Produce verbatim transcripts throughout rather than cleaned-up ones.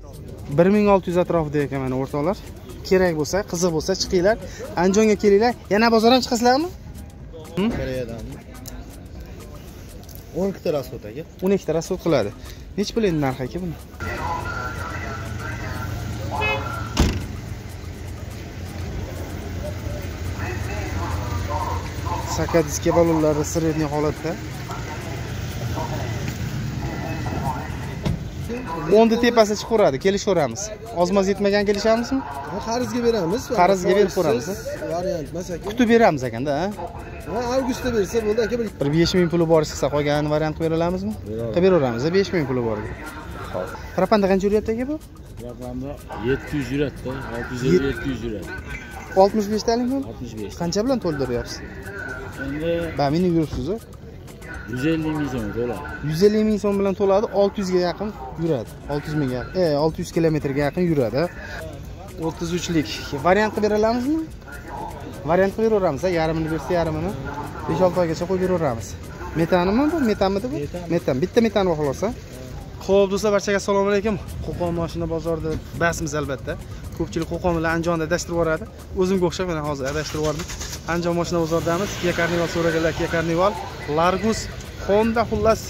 bir ming olti yuz atrofida ekan mana o'rtoqlar. Kerak bo'lsa, qiziq bo'lsa chiqinglar, Andijonga kelinglar. Yana bozor ham chiqasizlarmi? Koreyadanmi? o'n ikkita rasxod aka. o'n ikkita rasxod qiladi. Nech pul endi narxi aka buni? Sakadiska balonlari sredniy holatda. o'nda tepasi chiqaveradi, kelishaveramiz. Ozmoz yetmagan kelishamizmi? Qarzga beramiz. Qarzga berib ko'ramiz. Variant emas aka. Kutib beramiz ekanda, ha? Ha, avgustda bersa bo'ldi aka. Bir besh ming puli bor chiqsa qolgan variant qilib beramizmi? Qilib beraveramiz, besh ming puli bor. Xo'p. Propanda qancha yuryapti aka bu? Propanda yetti yuz yuradi, olti yuz ellik yetti yuz yuradi. oltmish besh talikmi? oltmish besh. Qancha bilan to'ldiryapsiz? Endi ba, meni yuribsiz-ku. yuz ellik ming so'm to'ladi. yuz ellik ming so'm bilan to'ladi, olti yuz ga yaqin yuradi. olti yuz mingga, e, olti yuz kilometrga yaqin yuradi. o'ttiz uchlik variant qilib beralamizmi? Variant qilib beraveramiz, yarmini bersa yarmini besh olti oygacha qo'yib beraveramiz. Metanmi bu? Metanmidi bu? Metan. Bitta metan bor xolos. Xo'p, do'stlar, barchaga assalomu alaykum. Qo'qon mashina bozorida basmiz albatta. Ko'pchilik Qo'qon bilan Andijonda adashtirib boradi. O'zimga o'xshab mana hozir adashtirib bordim. Andijon mashina bozoridamiz. Kia Carnival so'raganlar, Kia Carnival, Largus, Honda, xullas,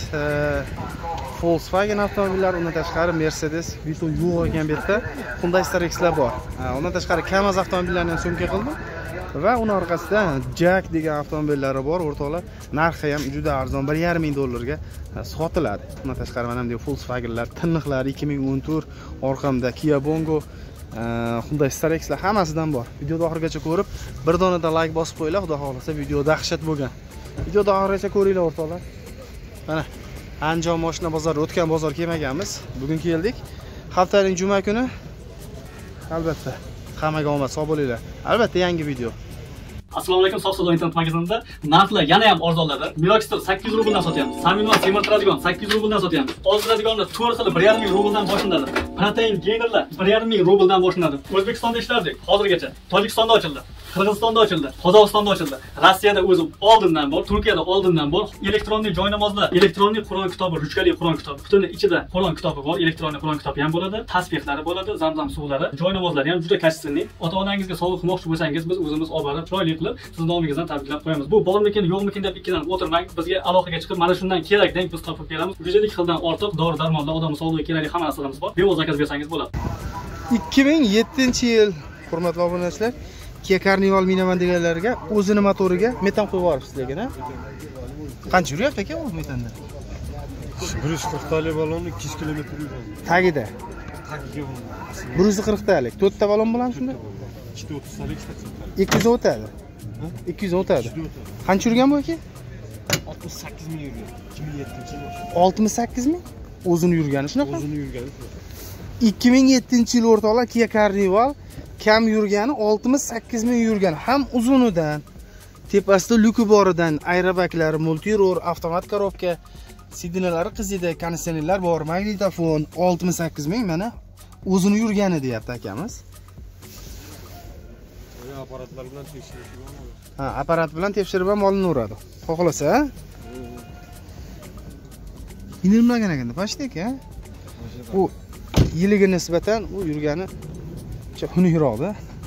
Volkswagen avtomobillari, undan tashqari Mercedes, Vito yo'q ekan bu yerda. Hyundai Stare'lar bor. Undan tashqari Kamaz avtomobillarni ham so'mga qildim. Va uning orqasida Jack degan avtomobillari bor, o'rtoqlar. Narxi ham juda arzon, bir yarim ming dollarga sotiladi. Undan tashqari mana bunday Volkswagenlar, tiniqlar ikki ming o'n to'rt, orqamda Kia Bongo, Hyundai Stare'lar hammasidan bor. Videoni oxirigacha ko'rib, bir donada like bosib qo'yinglar, xudo xolasa video dahshat bo'lgan. Videoni oxirigacha ko'ringlar o'rtoqlar. Mana Andijon mashina bozori, o'tgan bozor kelmaganmiz. Bugun keldik. Haftaning juma kuni albatta hammaga omad, sog' bo'linglar. Albatta yangi video. Assalomu alaykum, Sof Savdo internet magazinida narxlar yana ham arzonladi. Milokster sakkiz yuz rubldan sotyapmiz. Saminva semirtiradigan sakkiz yuz rubldan sotyapmiz. Ozdiradiganlar to'rt xili bir yarim ming rubldan boshlanadi. Protein geynerlar bir yarim ming rubldan boshlanadi. O'zbekistonda ishlardik hozirgacha. Tojikistonda ochildi. Qirg'izistonda ochildi, Qozog'istonda ochildi. Rossiyada o'zi oldindan bor, Turkiyada oldindan bor. Elektronlik joynamozlar, elektronlik Qur'on kitobi, ruchkali Qur'on kitobi. Butun ichida Qur'on kitobi bor, elektronlik Qur'on kitobi ham bo'ladi, tasbihlari bo'ladi, zamzam suvlari, joynamozlari ham juda kachsizlik. Ota-onangizga sovg'a qilmoqchi bo'lsangiz, biz o'zimiz olib borib, chiroyli qilib, siz nomingizdan tabriklab qo'yamiz. Bu bormikin, yo'qmikin deb ikkilanib o'tirmang. Bizga aloqaga chiqib, mana shundan kerak deng biz topib beramiz. yuz ellik xildan ortiq dori-darmonlar, odam sog'lig'iga kerakli hamma narsalarimiz bor. Bevos zakaz bersangiz bo'ladi. ikki ming yettinchi yil, hurmatli obunachilar, Kia Carnival minaman deganlarga o'zini motoriga metan qo'yib yuboribsiz lekin, ha? Qancha yuryapti aka u metanda? bir yuz qirq talik balonni ikki yuz kilometr yuradi. Tagida. Tagiga bir yuz qirq talik. to'rtta balon bilan shunda? ikkita o'ttiz talik, ikkita ikki yuz o'tadi. ikki yuz o'tadi. Qancha yurgan bu aka? oltmish sakkiz ming yurgan. ikki ming yettinchi yil. oltmish sakkiz ming? O'zini yurgani shunaqa? O'zini yurgani. ikki ming yettinchi yil o'rtoqlar Kia Carnival kam yurgani oltmish sakkiz ming yurgan, ham uzunidan, tepasida lyuki boridan, aerobaklari, multiror, avtomat korobka, sidinalari qizida, konditsionerlar bor, magnitofon, oltmish sakkiz ming mana o'zini yurgani deyapti akamiz. Apparatlar bilan tekshirish bo'ladi. Ha, apparat bilan tekshirib ham olinaveradi. Xohlasa, ha? Inilmagan ekanda, pashtek, ha? Bu yiliga nisbatan u yurgani xunukroqda.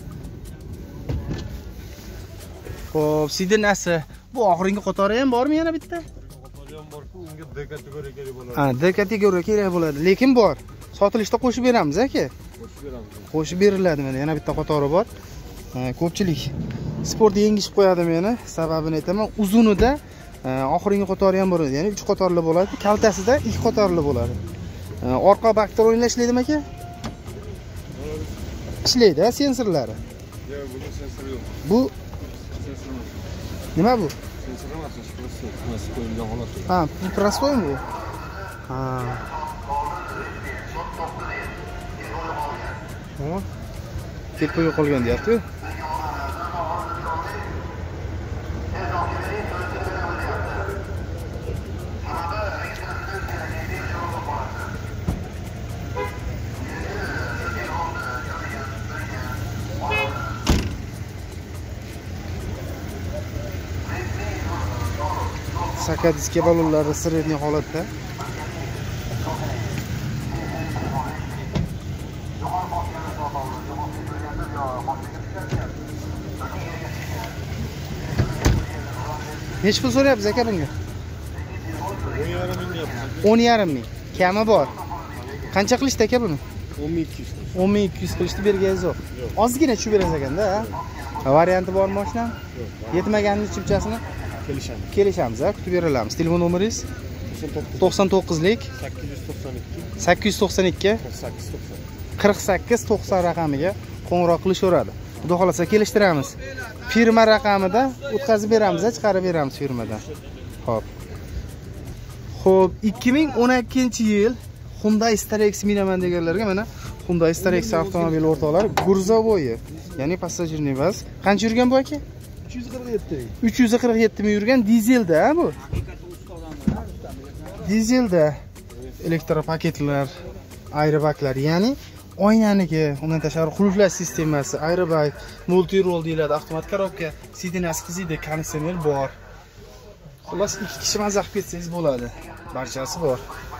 Xo'p, sidinasi. Bu oxirgi qatori ham bormi yana bitta? Qatori ham bor-ku, unga D kategoriya kerak bo'ladi. Ha, D kategoriya kerak bo'ladi, lekin bor. Sotilishda qo'shib beramiz aka. Qo'shib beramiz. Qo'shib beriladi mana, yana bitta qatori bor. Ko'pchilik sport yengishib qo'yadi meni, sababini aytaman. Uzunida oxirgi qatori ham bo'ladi, ya'ni uch qatorli bo'ladi, kaltasida ikki qatorli bo'ladi. Orqa bakter o'yinlar ishlaydimi aka? ishlaydi, sensorlari. Yo'q, bu sensor yo'q. Bu sensor emas. nima bu? Sensor emas, prosto plastik qo'yilgan holat. Ha, bu prostoymi bu? Ha. Ha. Kelib qolgan deyapti-ku. Sakadiska balonlari sredniy holatda. Necha pul so'rayapsiz aka bunga? o'n yarim ming yapmiz. o'n yarim ming. Kami bor. Qancha qilishdi aka buni? o'n ming ikki yuz. o'n ming ikki yuz qilishdi, berganingiz yo'q. Ozgina tushib berasiz ekanda, ha? Varianti bor mashina? Yetmaganini chipchasini Kelishamiz. kelishamiz, ha? Kutib beramiz. Telefon nomeringiz? to'qson to'qqizlik sakkiz yuz to'qson ikki sakkiz yuz to'qson ikki qirq sakkiz to'qson. qirq sakkiz to'qson raqamiga qo'ng'iroq qilishaveradi. Xudo xolasa kelishtiramiz. Firma raqamida o'tkazib beramiz, chiqarib beramiz firmadan. Xo'p. Xo'p, ikki ming o'n ikkinchi yil Hyundai Starex minaman deganlarga mana Hyundai Starex avtomobil o'rtoqlari Gurzovoyi, ya'ni passajirniy emas. Qancha yurgan bu aka? uch yuz qirq yetti. uch yuz qirq yetti ming yurgan, dizelda bu. Dizelda elektropaketlar, aerobaglar, ya'ni oynaniki, undan tashqari qulflash sistemasi, aerobag, multi-roll deyiladi, avtomat korobka, sidinasi qiziydi, konditsioner bor. Xullas ikki kishi mazza qilib ketsangiz bo'ladi. Barchasi bor.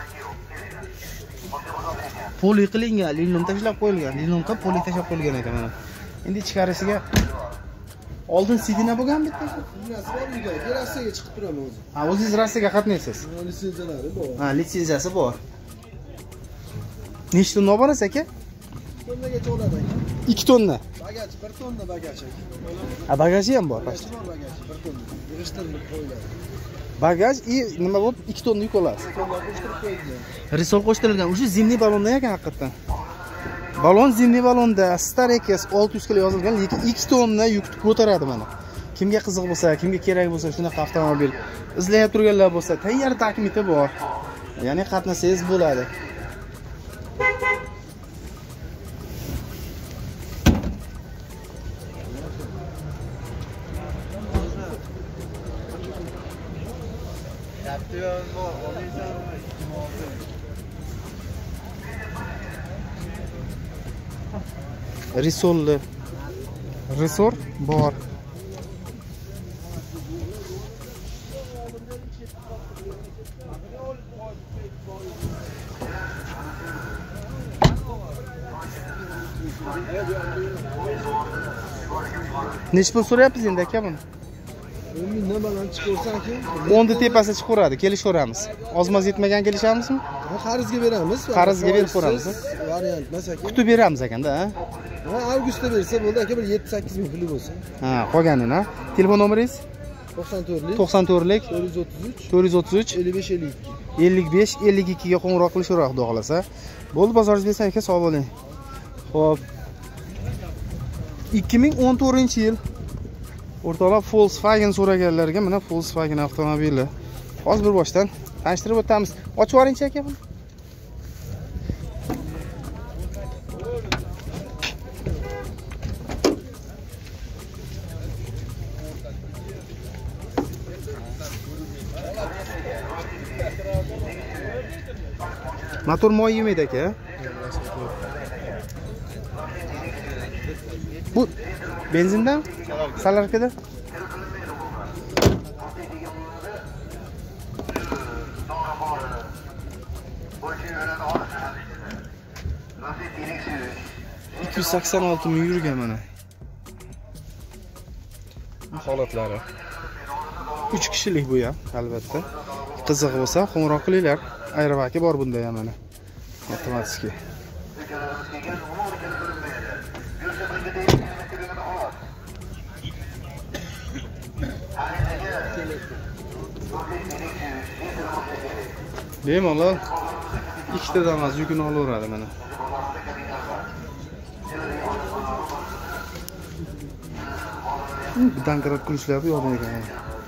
Poli qilingan, linlon tashlab qo'yilgan, linlonga poli tashlab qo'yilgan ekan mana. Endi ichkarisiga oldin sidina bo'lgan bitta. Siznasi bor uyda, terrasaga chiqib turaman o'zi. Ha, o'zingiz rastaga qatnaysiz. Litsenziyalari bor. Ha, litsenziyasi bor. Nechta tonna oborasiz aka? Tonnagacha oladi aka. ikki tonna. Bagaj bir tonna bagaj. Ha, bagaji ham bor pastda. Bor bagaj bir tonna. Yig'ishtirib qo'yiladi. Bagaj i nima bo'lib ikki tonna yuk olasiz. Tonna qo'shtirib qo'yilgan. Risol qo'shtirilgan. O'sha zimniy balonda ekan haqiqatan. Balon zimniy balonda Starex olti yuz kilo yozilgan, lekin ikki tonna yukni ko'taradi mana. Kimga qiziq bo'lsa, kimga kerak bo'lsa, shunaqa avtomobil izlayib turganlar bo'lsa, tayyor takmiti bor. Ya'ni qatnasangiz bo'ladi. Risolli Risor bor. Necha pul so'rayapsiz endi aka buni? o'n mingdan baland chiqarsanki, o'nda tepasi chiqaveradi, kelishaveramiz. Ozmoz yetmagan kelishamizmi? qarzga beramiz. Qarzga berib ko'ramiz. Variant emas aka. Kutib beramiz ekanda, ha? Ha, avgustda bersa bo'ldi aka, bir yetti sakkiz ming puli bo'lsa. Ha, qolganini, ha? Telefon nomeringiz? to'qson to'rtlik to'qson to'rtlik to'rt yuz o'ttiz uch to'rt yuz o'ttiz uch ellik besh ellik ikki. ellik besh ellik ikki ga qo'ng'iroq qilishaveradi, xudo xolasa. Bo'ldi, bozoringiz bersa aka, sog' bo'ling. Xo'p. ikki ming o'n to'rtinchi yil o'rtoqlar Volkswagen so'raganlarga mana Volkswagen avtomobili. Hozir bir boshdan tanishtirib o'tamiz. Ochib yuboringchi aka buni. Motor moy yemaydi aka. Bu benzindan? Salarkada? ikki yuz sakson olti ming yurgan mana. Holatlari. uch kishilik bu ham, albatta. Qiziq bo'lsa, qo'ng'iroq qilinglar. Aerobagi bor bunda ham mana. Avtomatik. Bemalol ikkitadan emas yukini olaveradi mana. Danqirab kulishlari bu yoqda ekan.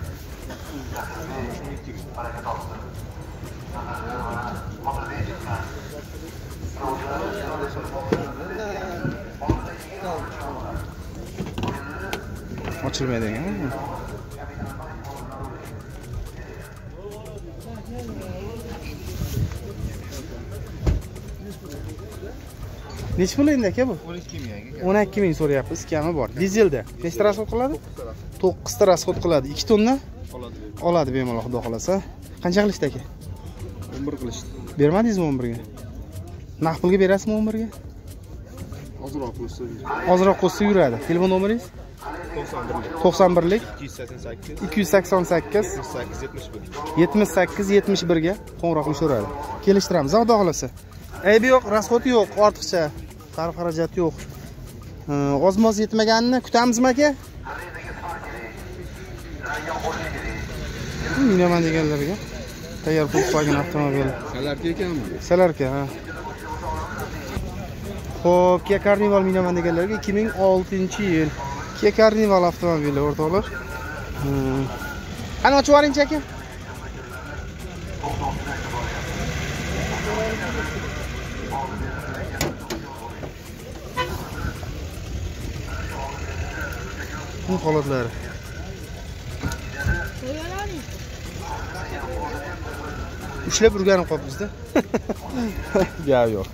Ochilmaydi ekan. Necha pul endi aka bu? o'n ikki ming aka. o'n ikki ming so'rayapmiz, kami bor. Dizelda. Nechta rasxod qiladi? to'qqiz ta rasxod qiladi. ikki tonna oladi bemalol, xudo xolasa. Qancha qilishdi aka? o'n bir qilishdi. Bermadingizmi o'n birga? Naqd pulga berasizmi o'n birga? Ozroq qo'ysa. Ozroq qo'ysa yuradi. Telefon nomeringiz? to'qson birlik ikki yuz sakson sakkiz ikki yuz sakson sakkiz yetmish sakkiz yetmish bir yetmish sakkiz yetmish bir ga qo'ng'iroq qilishadi. Kelishtiramiz, xudo xolasa. Aybi yo'q, rasxoti yo'q, ortiqcha sarf xarajat yo'q. Ozmoz yetmaganini kutamizmi aka? Minaman deganlarga tayyor Volkswagen avtomobil. Salarka ekanmi? Salarka, ha. Xo'p, Kia Carnival minaman deganlarga ikki ming oltinchi yil Kia Carnival avtomobili o'rtoqlar. Qani ochib yuboring aka. Bu holatlari. Ushlab urganim qolib bizda. Ya yo'q.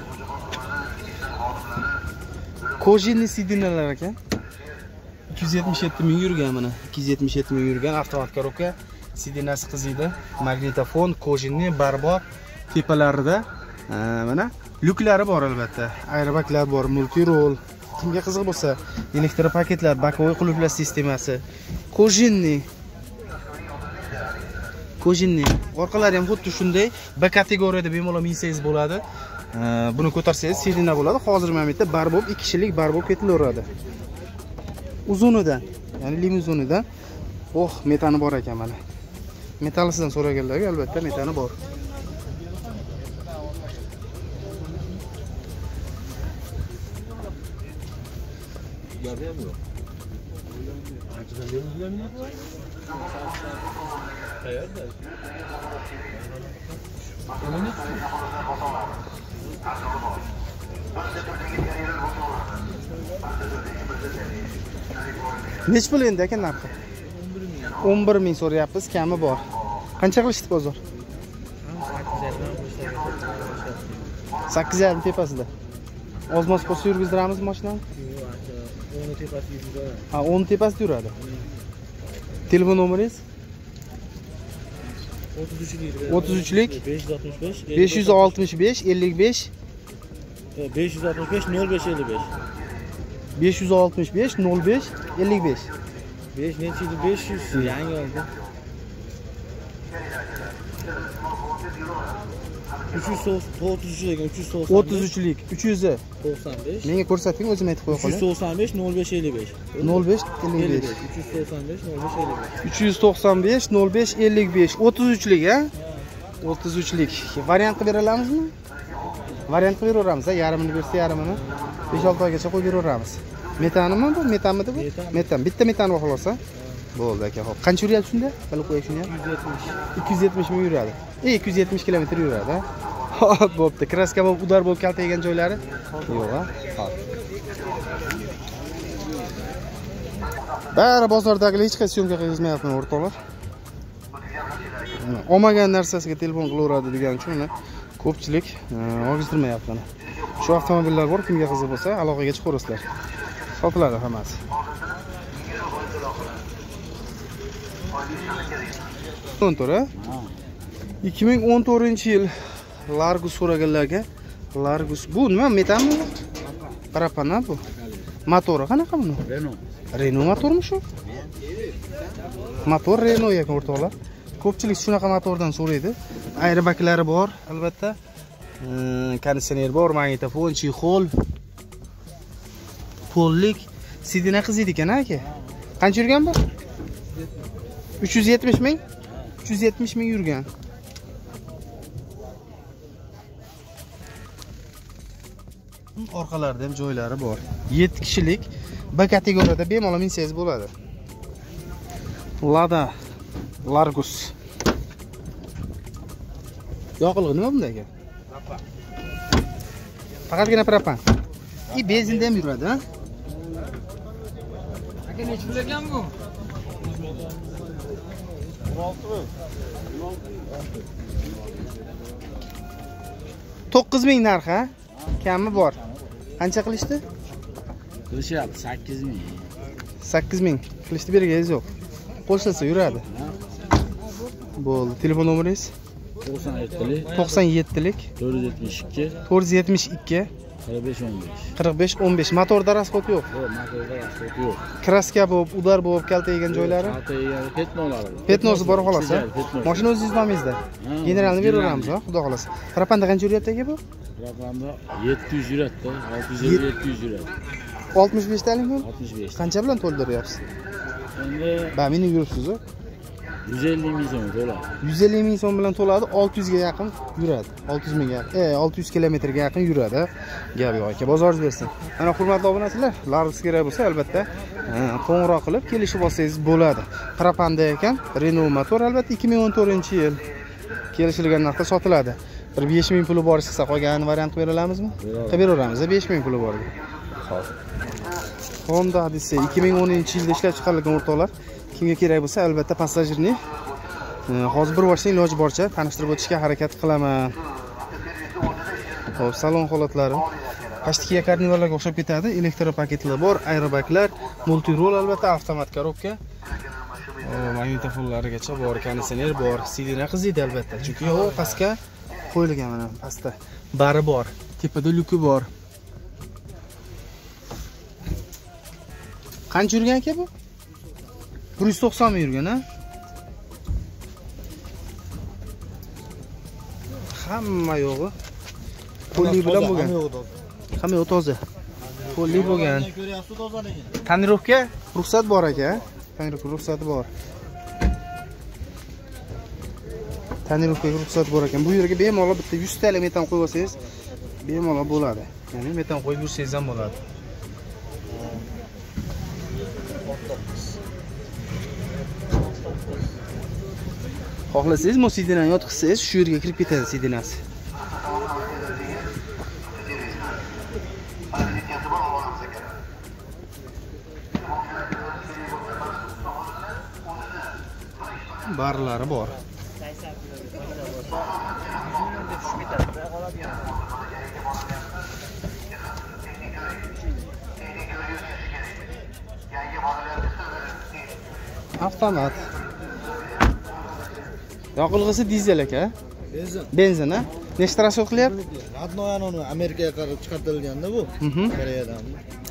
Kojinli sidinalar ekan. ikki yuz yetmish yetti ming yurgan mana. ikki yuz yetmish yetti ming yurgan avtomat korobka. Sidinasi qiziydi. Magnitofon, kojinli barbor tepalarida mana lyuklari bor albatta. Aerbaglar bor, multirol. Kimga qiziq bo'lsa, elektropaketlar, bakovoy qulflash sistemasi. Kojinli Kojinli. Orqalari ham xuddi shunday B kategoriyada bemalol minsangiz bo'ladi. Buni ko'tarsangiz sidina bo'ladi. Hozir momentda barbob ikki kishilik barbob ketilaveradi. Uzunidan, ya'ni limuzinidan. Oh, metani bor ekan mana. Metallisidan so'raganlarga albatta metani bor. Nech pul endi aka narxi? o'n bir ming so'rayapmiz, kami bor. Qancha qilishdi bozor? sakkiz yarim tepasida. Ozmoz bo'lsa yurgizdiramiz mashinani? o'n tepasida yuradi. Ha, o'n tepasida yuradi. Telefon nomeringiz? o'ttiz uchlik besh yuz oltmish besh besh yuz oltmish besh ellik besh besh yuz oltmish besh nol besh ellik besh besh yuz oltmish besh nol besh ellik besh besh necha yil besh yuz yangi oldi. uch yuz o'ttiz uch degan uch yuz to'qson o'ttiz uchlik uch yuz to'qson besh menga ko'rsating, o'zim aytib qo'ya uch yuz qolay. to'qson besh nol besh ellik besh nol besh ellik besh uch yuz to'qson besh nol besh ellik besh uch yuz to'qson besh nol besh ellik besh o'ttiz uchlik ha? o'ttiz uchlik. Variant qilib bera olamizmi? Variant qilib beraveramiz, ha, yarmini bersa yarmini besh olti oygacha qo'yib beraveramiz. Metanimi bu? Metanmidi bu? Metan. Bitta metan bor xolos, ha? Bo'ldi aka, xo'p. Qancha yuryapti shunda? Bilib qo'ying shuni ham. ikki yuz yetmish ming yuradi. E, ikki yuz yetmish kilometr yuradi, ha? Hop, bo'pti. Kraska bo'lib udar bo'lib kaltagan joylari yo'q, ha? Hop. Bari bozordagi hech qaysi syomka qilmayapman o'rtoqlar. Olmagan narsasiga telefon qilaveradi degan uchun ko'pchilik og'izdirmayapman. Shu avtomobillar bor, kimga qiziq bo'lsa aloqaga chiqaverasizlar. Sotiladi hammasi. o'n to'rt, ikki ming o'n to'rtinchi yil Largus so'raganlarga, Largus bu nima, metanmi? Propan bu. Motori qanaqa buni? Renault. Renault motormi shu? Motor Renault ekan o'rtoqlar. Ko'pchilik shunaqa motordan so'raydi. Airbaglari bor, albatta. Konditsioner bor, magnitofon, chexol. Pollik, sidina qiziydi ekan aka. Qancha yurgan bu? uch yuz yetmish ming? uch yuz yetmish ming yurgan. Orqalarida ham joylari bor. yetti kishilik B kategoriyada bemalol minsangiz bo'ladi. Lada Largus. Yoqilg'i nima bunda aka? Faqatgina propan. I benzinda ham yuradi, ha? Aka necha pul ekan bu? to'qqiz ming narxi, ha? Kami bor. Qancha qilishdi? Qilishyapti sakkiz ming. sakkiz ming qilishdi, berganingiz yo'q. Qo'shilsa yuradi. Bo'ldi. Telefon nomeringiz? to'qson yettilik to'qson yettilik to'rt yuz yetmish ikki to'rt yuz yetmish ikki qirq besh o'n besh. qirq besh o'n besh. Motorda rasxod yo'q. Yo'q, motorda rasxod yo'q. Kraska bo'lib, udar bo'lib, kalta yegan joylari. Kalta yegan petnolari. Petnosi bor xolos, ha? Mashina o'zingiz nomingizda. Generalni beramiz, ha, xudo xolos. Propanda qancha yuryapti aka bu? Propanda yetti yuz yuryapti, olti yuz ellik yetti yuz yuryapti. oltmish besh talikmi? oltmish besh. Qancha bilan to'ldiryapsiz? Endi Ba, meni yuribsiz-ku. yuz ellik ming so'm to'ladi. yuz ellik ming so'm bilan to'ladi, olti yuz ga yaqin yuradi. olti yuz ming, e, olti yuz kilometrga yaqin yuradi. Gap yo'q aka, bozoringiz bersin. Mana hurmatli obunachilar, laringiz kerak bo'lsa, albatta, qo'ng'iroq qilib kelishib olsangiz bo'ladi. Propanda ekan, Renault motor, albatta ikki ming o'n to'rtinchi yil kelishilgan narxda sotiladi. Bir besh ming puli bor chiqsa, qolgan variant qilib beralamizmi? Qilib beraveramiz, besh ming puli bor. Xo'p. Honda Odyssey ikki ming o'ninchi yilda ishlab chiqarilgan o'rtoqlar. Kimga kerak bo'lsa, albatta passajirni hozir bir vaqtda iloji boricha tanishtirib o'tishga harakat qilaman. Xo'p, salon holatlari Pashtikiya karnivallarga o'xshab ketadi. Elektropaketlar bor, aerobaglar, multirol albatta, avtomat korobka. Magnitofonlarigacha bor, konditsioner bor, sidina qiziydi albatta. Chunki u pastga qo'yilgan mana pastda. Bari bor, tepada lyuki bor. Qancha yurgan aka bu? bir yuz to'qson ming yurgan, ha? Hamma yo'g'i qo'lli bilan bo'lgan. Hamma yo'q toza. Qo'lli bo'lgan. Tonirovka ruxsat bor aka. Tonirovka ruxsati bor. Tonirovkaga ruxsat bor ekan. Bu yerga bemalol bitta yuz ta metan qo'yib olsangiz, bemalol bo'ladi. Ya'ni metan qo'yib yursangiz ham bo'ladi. Xohlasangiz, mo sidinani yotqizsangiz, shu yerga kirib ketadi sidinasi. Barlari bor. Avtomat. Yoqilg'isi dizel aka. Benzin. Benzin, ha? Nechta rasxod qilyapti? Adnoyanoni Amerikaga qarab chiqartirilganda bu. Koreyadan.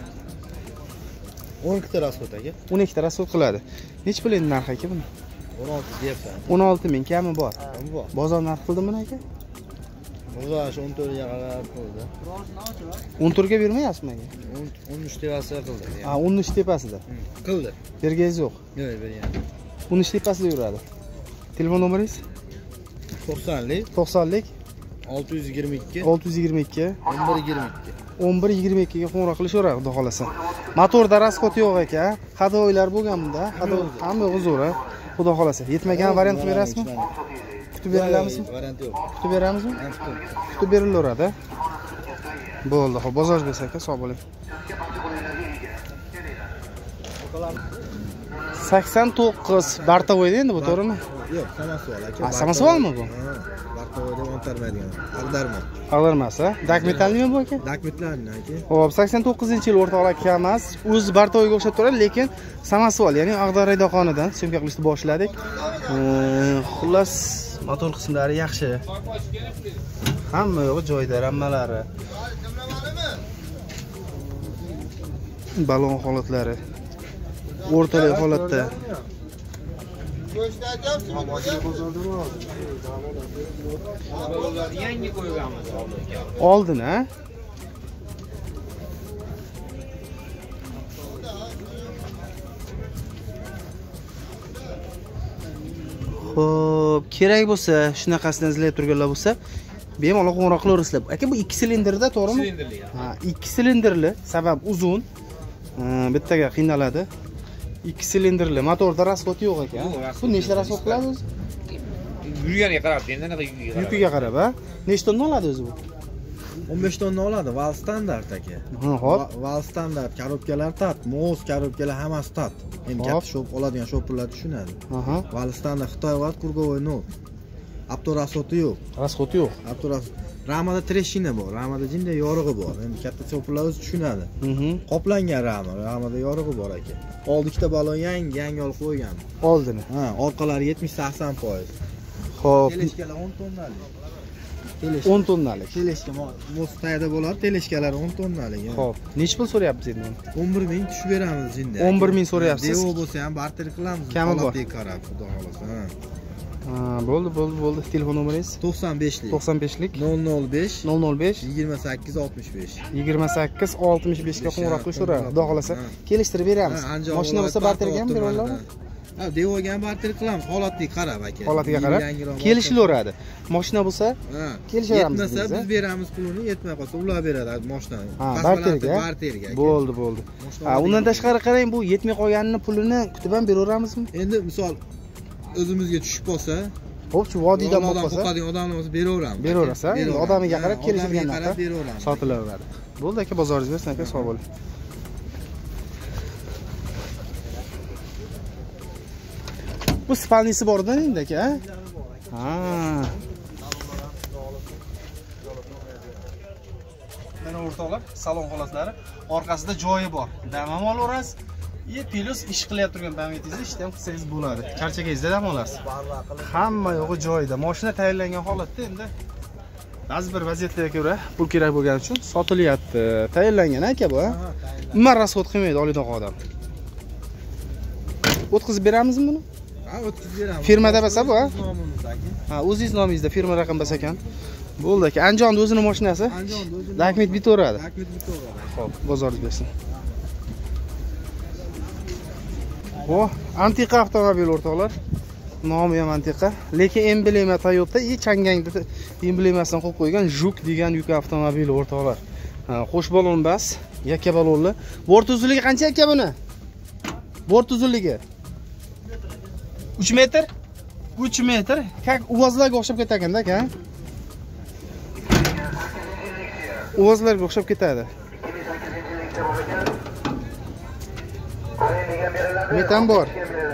o'n ikkita rasxod aka. o'n ikkita rasxod qiladi. Nech pul endi narxi aka buni? o'n olti deyapman. o'n olti ming kami bor. Bor. Bozor narxi qildimi aka? Bozor o'n to'rt ga qarab qildi. o'n to'rt ga bermayapsizmi aka? o'n uch tepasida qildi. Ha, o'n uch tepasida. Qildi. Berganingiz yo'q. Yo'q, bergan. o'n uch tepasida yuradi. Telefon nomeringiz? to'qsonlik to'qsonlik olti yuz yigirma ikki olti yuz yigirma ikki o'n bir yigirma ikki o'n bir yigirma ikki ga qo'ng'iroq qilishaveradi, xudo xolasa. Motorda rasxod yo'q aka. Hadoylar bo'lgan bunda. Hadoy hamma huzur, xudo xolasa. Yetmagan variant qilib berasizmi? Kutib berilamizmi? Variant yo'q. Kutib beramizmi? Kutib berilaveradi. Bo'ldi, xo'p, bozor bersa aka, sog' bo'ling. sakson to'qqiz Bartovoyda endi bu, to'g'rimi? Yo'q, samosuval aka. Ha, samosuvalmi bu? Bartovoyda o'ntarmaydigan. Ag'darma. Ag'darmasa? Dakmetalnimi bu aka? Dakmetlarni aka. Xo'p, sakson to'qqizinchi yil o'rtoqlar emas. O'zi Bartovoyga o'xshab turadi, lekin samosuval, ya'ni Ag'darayda qonidan syomka qilishni boshladik. Xullas, motor qismlari yaxshi. Hamma yo'q joyida, rammalari. Balon holatlari. O'rtalik holatda. Yangi qo'yganmiz Oldin, ha? Xo'p, kerak bo'lsa, shunaqasidan izlab turganlar bo'lsa, bemalol qo'ng'iroq qilaverasizlar. Aka, bu ikki silindrda, to'g'rimi? silindrli. Ha, ikki silindrli, sabab uzun. Bittaga qiynaladi. ikki silindrli, motorda rasxod yo'q ekan. Bu nechta rasxod qiladi o'zi? Yurganiga qarab, endi qanaqa yukiga qarab. Yukiga qarab, ha? Nechta tonna oladi o'zi bu? o'n besh tonna oladi, val standart aka. Ha, hop. Val standart, korobkalar tat, moz korobkalar hammasi tat. Endi katta shop oladigan shopperlar tushunadi. Aha. Val standart Xitoy vat kurgovoy no. Avtorasxodi yo'q. Rasxod yo'q. Avtorasxod. Ramada treshina bor, ramada jinday yorug'i bor. Endi katta shopperlar o'zi tushunadi. Mhm. Qoplangan rama, ramada yorug'i bor aka. Oldi ikkita balon yangi, yangi olib qo'ygan. Oldini. Ha, orqalari yetmish sakson foiz. Xo'p. Kelishgalar o'n tonnalik. Teleshka. o'n tonnalik. Teleshka mo'z tayda bo'ladi, teleshkalar o'n tonnalik. Xo'p, necha pul so'rayapsiz endi? o'n bir ming tushib beramiz jinda. o'n bir ming so'rayapsiz. Devo bo'lsa ham barter qilamiz. Kami bor. Holatga qarab, xudo xolasa. Ha, bo'ldi, bo'ldi, bo'ldi. Telefon nomeringiz? to'qson beshlik. to'qson beshlik nol nol besh nol nol besh yigirma sakkiz oltmish besh. yigirma sakkiz oltmish besh ga qo'ng'iroq qilishadi. Xudo xolasa kelishtirib beramiz. Mashina bo'lsa barterga ham berib oladimi? Ha, Devoga ham barter qilamiz, holatiga qarab aka. Holatiga qarab kelishilaveradi. Mashina bo'lsa kelishaveramiz. Yetmasa biz beramiz pulini, yetmay qolsa ular beradi mashinani. Ha, barterga. Barterga. Bo'ldi, bo'ldi. Ha, undan tashqari qarang, bu yetmay qolganini pulini kutib ham beraveramizmi? Endi misol o'zimizga tushib qolsa, xo'p, shu vodiydan bo'lib qolsa, qo'qadigan odamlar bo'lsa beraveramiz. Beraverasiz, endi odamiga qarab kelishilgan narxda qarab beraveramiz. sotilaveradi. Bo'ldi aka, bozoringiz bersin aka, sog' bo'ling. Bu spalnisi borda endi aka, ha? Ha. Mana o'rtoqlar, salon holatlari, orqasida joyi bor. Dam ham olaverasiz. E plus ish qilyapti turgan pametingizni ishda ham qilsangiz bo'ladi. Charchagingizda dam olasiz. Hamma yo'g'i joyida. Mashina tayyorlangan holatda endi ba'zi bir vaziyatlarga ko'ra pul kerak bo'lgani uchun sotilyapti. Tayyorlangan aka bu, ha? Umuman rasxod qilmaydi olidoq odam. O'tkazib beramizmi buni? Ha, o'tkazib beramiz. Firmada bo'lsa bu, ha? Nomimiz aka. Ha, o'zingiz nomingizda firma raqam bo'lsa ekan. Bo'ldi aka. Anjonni o'zining mashinasi. Anjonni o'zining. Dokument bitaveradi. Dokument bitaveradi. Xo'p, bozoringiz bersin. Bu antiqa avtomobil o'rtoqlar. Nomi ham antiqa, lekin emblema Toyota i changangda emblemasini qo'yib qo'ygan Juk degan yuk avtomobili o'rtoqlar. Qo'sh balon bas, yakka balonli. Bort uzunligi qancha aka buni? Bort uzunligi uch metr. uch metr. Kak uvozlarga o'xshab ketaganda aka. Uvozlarga o'xshab ketadi. Metan bor.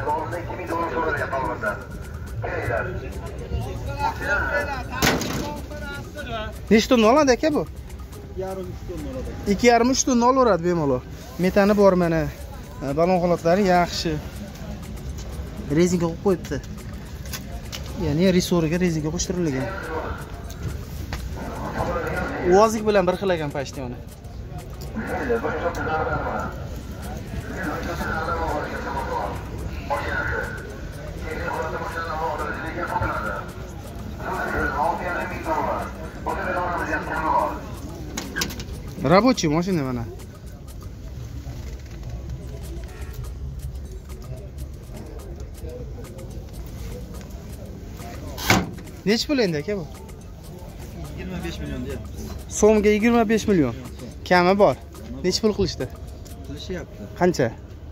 Nechta tonna oladi aka bu? ikki yarim uch tonna olaveradi bemalol. Metani bor mana. Balon holatlari yaxshi. Rezinka qo'yib qo'yibdi. Ya'ni resoriga rezinka qo'shtirilgan. Uvozlik bilan bir xil ekan pashtioni. Рабочий mashina mana. Necha pul endi aka bu? yigirma besh million deyapmiz. So'mga yigirma besh million. Kami bor. Necha pul qilishdi? Qilishyapti. Qancha?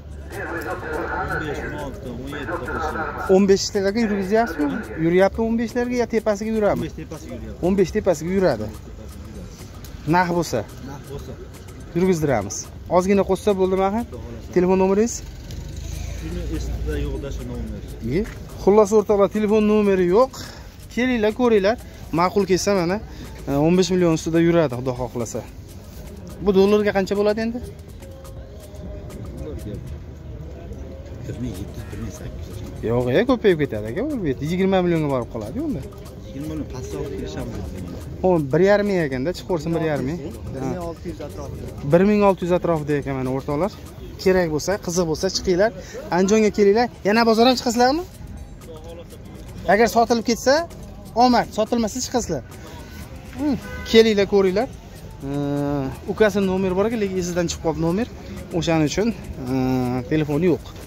o'n besh larga yurgizyapsizmi? Yuryapti o'n besh larga yo tepasiga yuradimi? o'n besh tepasiga yuryapti. o'n besh tepasiga yuradi. Narx bo'lsa, Narx bo'lsa yurgizdiramiz. Ozgina qo'shsa bo'ldimi axir? Telefon nomeringiz? shuni esda yo'qda shu nomer. Xullas o'rtoqlar, telefon nomeri yo'q. Kelinglar, ko'ringlar. Ma'qul kelsa mana o'n besh million ustida yuradi, xudo xohlasa. Bu dollarga qancha bo'ladi endi? bir ming yetti yuz bir ming sakkiz yuz. Yo'q, ey ko'payib ketadi aka, bu yigirma millionga borib qoladi unda. yigirma million pastga olib kelishamiz. O bir yarim ming ekanda, chiqarsin bir yarim ming. bir ming olti yuz atrofida. bir ming olti yuz atrofida ekan mana o'rtoqlar. Kerak bo'lsa, qiziq bo'lsa chiqinglar, Andijonga kelinglar. Yana bozordan chiqasizlarmi? Agar sotilib ketsa, omad, sotilmasa chiqasizlar. Kelinglar, ko'ringlar. Ukasining nomeri bor ekan, lekin esidan chiqib qoldi nomer. O'shaning uchun telefoni yo'q.